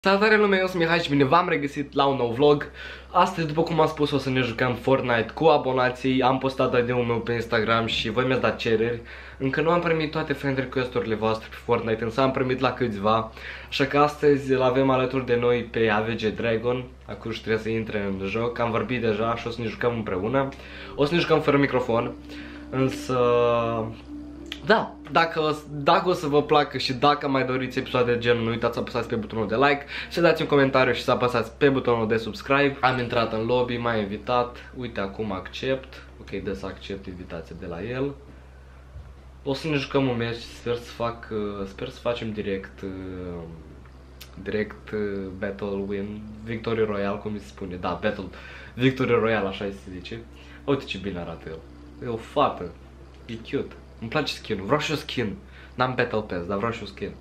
Salutare lume, eu sunt Mihai și bine v-am regăsit la un nou vlog. Astăzi, după cum am spus, o să ne jucăm Fortnite cu abonații. Am postat ID-ul meu pe Instagram și voi mi-ați dat cereri. Încă nu am primit toate friend request-urile voastre pe Fortnite, însă am primit la câțiva. Așa că astăzi îl avem alături de noi pe AVG Dragon. Acum trebuie să intre în joc, am vorbit deja și o să ne jucăm împreună. O să ne jucăm fără microfon, însă... Da, dacă o să vă placă și dacă mai doriți episoade de genul, nu uitați să apăsați pe butonul de like, să dați un comentariu și să apăsați pe butonul de subscribe. Am intrat în lobby, m-a invitat, uite acum accept, ok, dă să accept invitația de la el. O să ne jucăm un meci, sper să facem direct Battle Win, Victory Royale, cum se spune, da, Victory Royale, așa se zice. Uite ce bine arată el, e o fată, e cute. Îmi place skin-ul, vreau și o skin. N-am Battle Pass, dar vreau și o skin.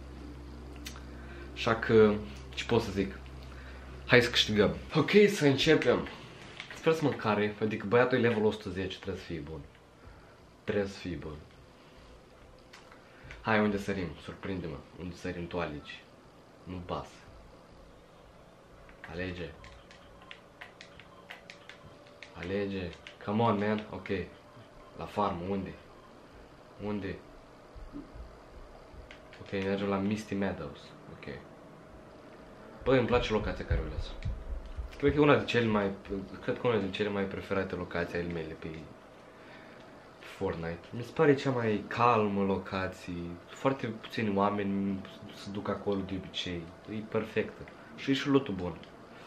Așa că, ce pot să zic? Hai să câștigăm. Ok, să începem. Sper să mă care, adică băiatul e level 110, trebuie să fie bun. Trebuie să fie bun. Hai, unde sărim? Surprinde-mă. Unde sărim tu alegi? Nu pas. Alege. Alege. Come on, man. Ok. La farmă, unde? Unde? Ok, mergem la Misty Meadows. Ok. Băi, îmi place locația care o las. Cred că e una dintre cele mai preferate locații ale mele pe Fortnite. Mi se pare cea mai calmă locație. Foarte puțini oameni se duc acolo de obicei. E perfectă. Și e și lotul bun.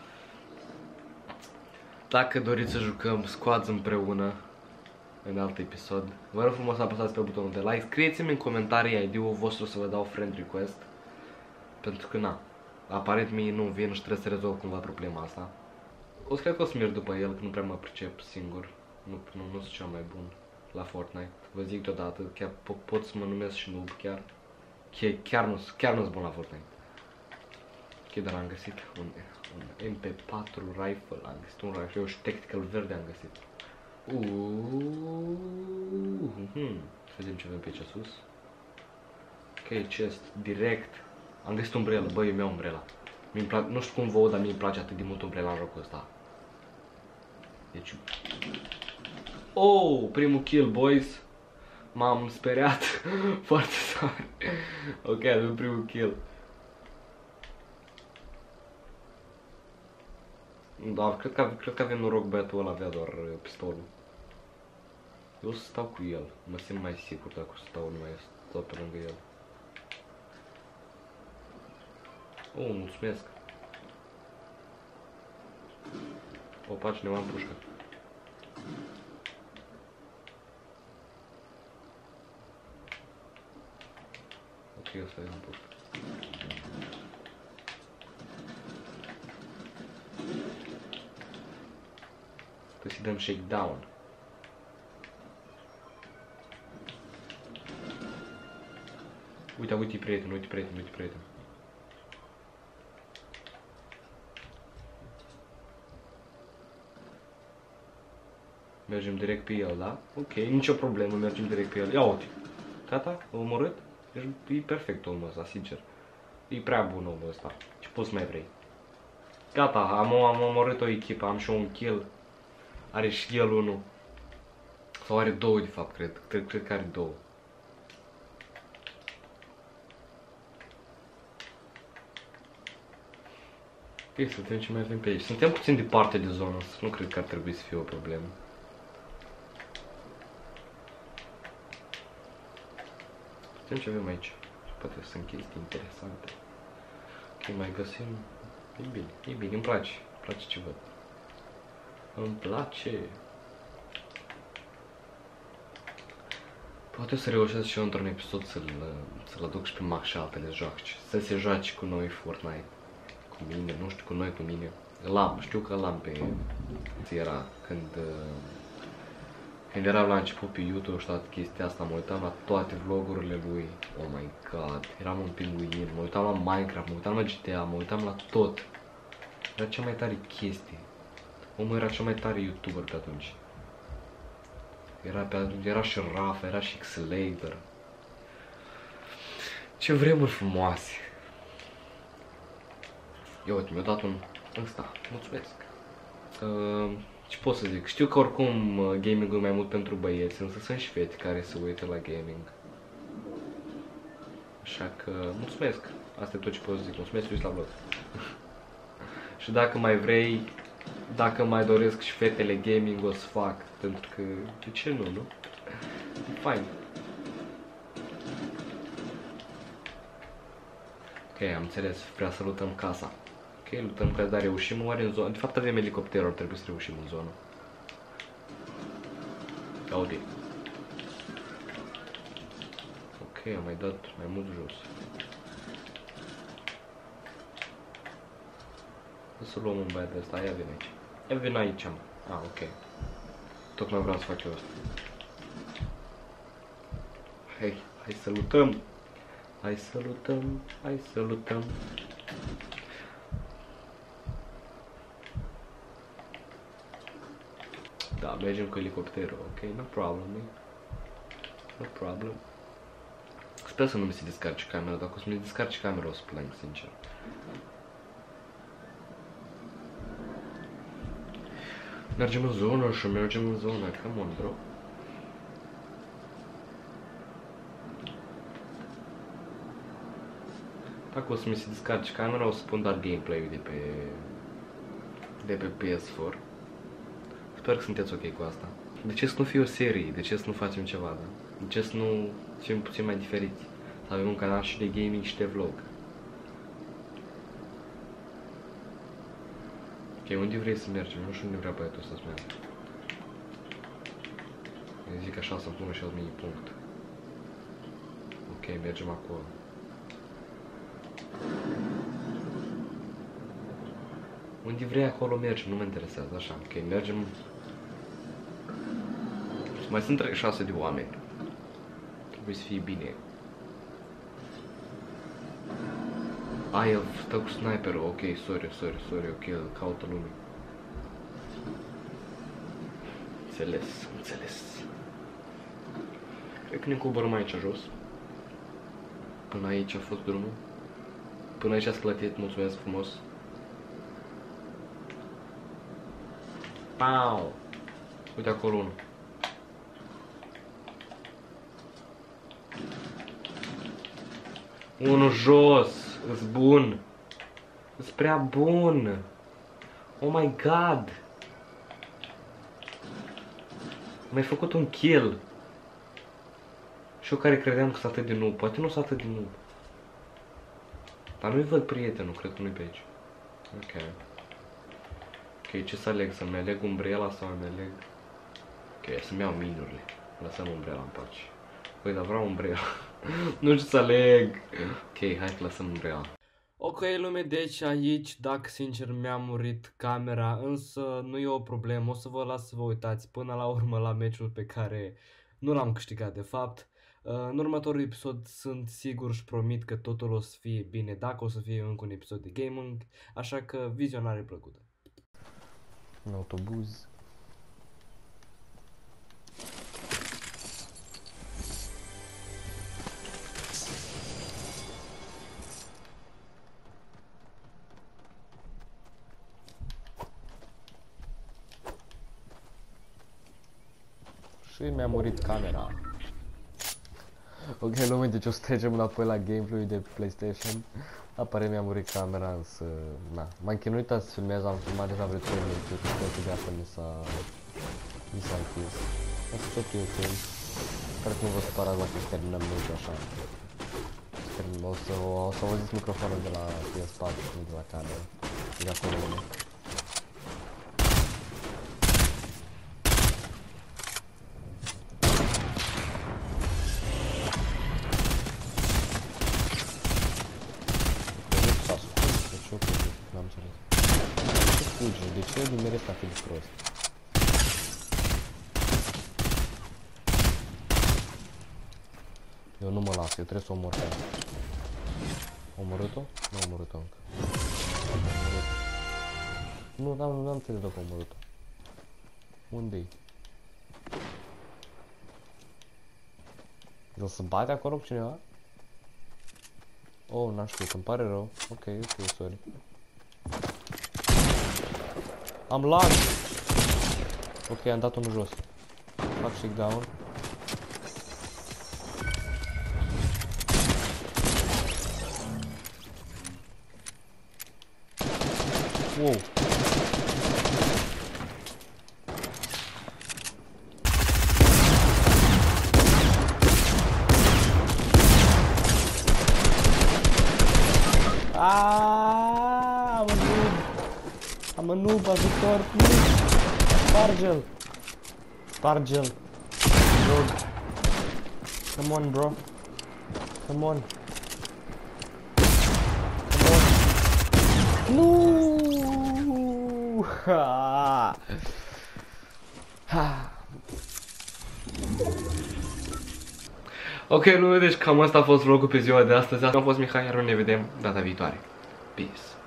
Dacă doriți să jucăm squads împreună în alt episod, vă rog frumos să apăsați pe butonul de like, scrieți-mi în comentarii ID-ul vostru să vă dau friend request. Pentru că na, aparent mie nu vin și trebuie să rezolv cumva problema asta. Cred că o să merg după el, că nu prea mă pricep singur. Nu sunt cel mai bun la Fortnite. Vă zic deodată, chiar pot să mă numesc și noob chiar. Chiar nu sunt bun la Fortnite. Ok, dar am găsit un MP4 rifle, am găsit un rifle, și tactical verde am găsit. Să vedem ce avem pe aici sus. Ok, chest, direct. Am găsit umbrelă, băi, eu mi-au umbrela. Nu știu cum vouă, dar mie îmi place atât de mult umbrela în jocul ăsta. Deci... Oh, primul kill, boys. M-am speriat foarte tare. Ok, avem primul kill. Da, cred că avem noroc, băiatul ăla avea doar pistolul. Eu o să stau cu el, mă simt mai sigur dacă o să stau pe lângă el. Oh, mulțumesc. Opa, cineva în pușcă. Ok, ăsta e în pușcă. Trebuie să-i dăm shakedown. Uite prieten, uite prieten. Mergem direct pe el, da? Ok, nicio problemă, mergem direct pe el. Ia uite. Gata? L-a omorât? E perfect omul ăsta, sincer. E prea bun omul ăsta. Ce poți mai vrei? Gata, am omorât o echipă, am și un kill. Are și el unul. Sau are două de fapt, cred. Cred că are două. Ok, să vedem ce mai avem pe aici. Suntem puțin departe de zonă, nu cred că ar trebui să fie o problemă. Vedem ce avem aici. Poate sunt chestii interesante. Ok, mai găsim. E bine, îmi place ce văd. Îmi place. Poate o să reușesc și eu într-un episod să-l aduc și pe Max și altele joace. Să se joace cu noi Fortnite. Cu mine, nu știu, cu noi, cu mine. Știu că l-am pe... Era când eram la început pe YouTube și toată chestia asta, mă uitam la toate vlogurile lui. Oh my god, eram un pinguin, mă uitam la Minecraft, mă uitam la GTA, mă uitam la tot. Era cea mai tare chestie. Omul era cel mai tare YouTuber pe atunci. Era și Rafa, era și Xlader. Ce vremuri frumoase. Ia uite, mi-a dat un ăsta. Mulțumesc. Ce pot să zic? Știu că oricum gaming-ul e mai mult pentru băieți, însă sunt și fete care se uită la gaming. Așa că mulțumesc. Asta e tot ce pot să zic. Mulțumesc că ești la vlog. Și dacă mai vrei, dacă mai doresc și fetele gaming, o să fac. Pentru că, de ce nu, nu? E fain. Ok, am înțeles. Vrea să lutăm casa. Ok, luptăm casa, dar reușim oare în zonă? De fapt avem elicopterul, trebuie să reușim în zonă. Aude. Ok, am mai dat mai mult jos. Să luăm un băiat de ăsta, ia vine aici. Ia vine aici, am. Ah, ok. Tocmai vreau să fac eu asta. Hai să luptăm. Hai să luptăm, hai să luptăm. Da, mergem cu elicopterul, ok? No problem, no problem. Sper să nu mi se descarce camera, dacă o să mi se descarce camera o să plâng, sincer. Mergem în zonă și mergem în zonă, come on, bro. Dacă o să mi se descarce camera, o să pun doar gameplay-ul de pe PS4. Sper că sunteți ok cu asta. De ce să nu fie o serie? De ce să nu facem ceva, da? De ce să nu fim puțin mai diferiți? Să avem un canal și de gaming și de vlog. Ok, unde vrei să mergem? Nu știu unde vrea băiatul ăsta să meargă. Eu zic așa să-mi pună și alt mini-punct. Ok, mergem acolo. Unde vrei acolo mergem, nu mă interesează, așa, ok, mergem. Mai sunt 6 de oameni. Trebuie să fie bine. El stă cu sniperul, ok, sorry, ok, îl caută lumea. Înțeles. Cred că ne coborăm aici jos. Până aici a fost drumul. Până aici ați clătit, mulțumesc frumos. Pau! Uite acolo unul. Unul jos, îs bun. Îs prea bun. Oh my god. Am mai făcut un kill. Și eu care credeam că s-a atât de noob. Poate nu s-a atât de noob. Dar nu-i văd prietenul, cred că nu-i pe aici. Ok. Ok, ce să aleg? Să-mi aleg umbrela sau îmi aleg? Ok, să-mi iau minurile. Lăsăm umbrela în pace. Păi, dar vreau umbrela. Nu știu să aleg. Ok, hai că lăsăm umbrela. Ok, lume, deci aici, dacă sincer mi-a murit camera, însă nu e o problemă, o să vă las să vă uitați până la urmă la meciul pe care nu l-am câștigat de fapt. În următorul episod sunt sigur și promit că totul o să fie bine dacă o să fie încă un episod de gaming, așa că vizionare plăcută. Un autobuz. Și mi-a murit camera. Ok, lume, deci o să trecem înapoi la gameplay de PlayStation. Apare mi-a murit camera, însă, na, m-am chinuit să filmez, am filmat deja vreo 3 minute, cred că de asta mi s-a închis. Asta tot e ok. Sper că nu vă supărați dacă terminăm meciul așa. O să auziți microfonul de la PS4, nu de la cameră. De acolo unul. De ce eu nimeresc atât de prost? Eu nu mă las, eu trebuie să o omor pe ea. Omorât-o? Nu am omorât-o încă. Nu, n-am înțeles dacă am omorât-o. Unde-i? O să bate acolo cu cineva? Oh, n-am știut, îmi pare rău. Ok, sorry. Am lag. Ok, am dat unul jos. Fac shakedown. Wow. Am a noob, ajutor, please. Sparge-l. Sparge-l. Come on, bro. Come on. Come on. No! Ha! Ha! Ok, lume, deci cam asta a fost vlogul pe ziua de astăzi. Am fost Mihai, iar ne vedem data viitoare. Peace.